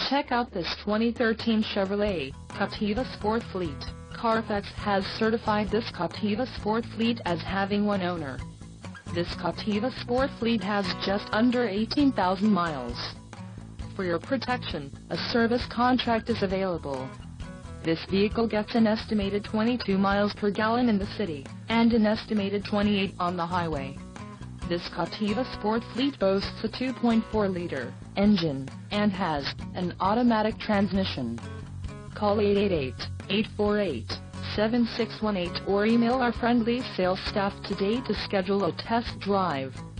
Check out this 2013 Chevrolet Captiva Sport Fleet. Carfax has certified this Captiva Sport Fleet as having one owner. This Captiva Sport Fleet has just under 18,000 miles. For your protection, a service contract is available. This vehicle gets an estimated 22 miles per gallon in the city, and an estimated 28 on the highway. This Captiva Sport Fleet boasts a 2.4-liter engine, and has an automatic transmission. Call 888-848-7618 or email our friendly sales staff today to schedule a test drive.